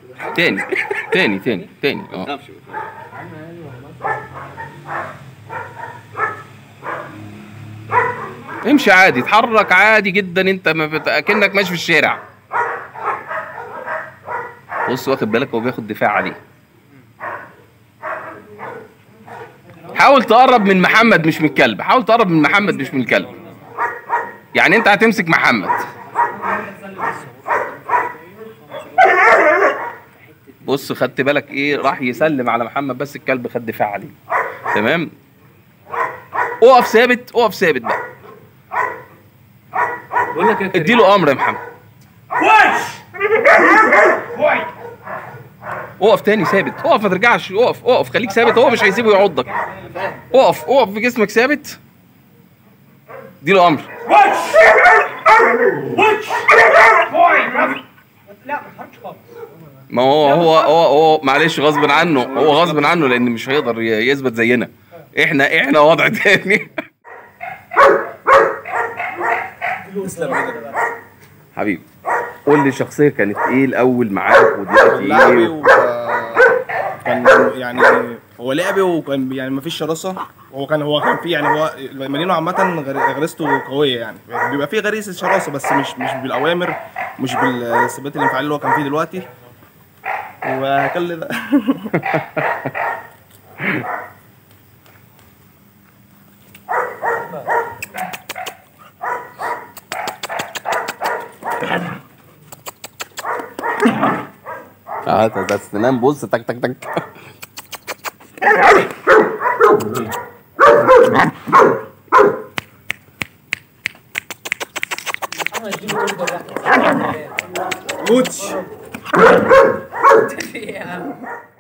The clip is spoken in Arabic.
تاني تاني تاني تاني امشي عادي، اتحرك عادي جدا، انت ما اكنك ماشي في الشارع. بص واخد بالك هو بياخد دفاع عليه. حاول تقرب من محمد مش من الكلب، حاول تقرب من محمد مش من الكلب. يعني انت هتمسك محمد. بص خدت بالك ايه، راح يسلم على محمد بس الكلب خد دفاع عليه. تمام. اقف ثابت، اقف ثابت بقى. بقول لك يا كريم اديله امر يا محمد. اقف تاني ثابت، اقف ما ترجعش، اقف اقف خليك ثابت، هو مش هيسيبه يعضك. اقف اقف بجسمك ثابت. اديله امر. لا ما تحركش خالص. ما هو معلش غصب عنه، هو غصب عنه لان مش هيقدر يثبت زينا. احنا وضع تاني. حبيبي قول لي الشخصيه كانت ايه الاول معاك ودلوقتي ايه؟ كان يعني هو لعبي وكان يعني مفيش شراسه. هو كان في يعني هو مارينو عامه غريزته قويه يعني بيبقى فيه غريزه شراسه بس مش بالاوامر، مش بالثبات الانفعالي اللي هو كان فيه دلوقتي. وكل ده ده السنان بص تك تك تك. محمد اديله كل ده. كوتش. يا عم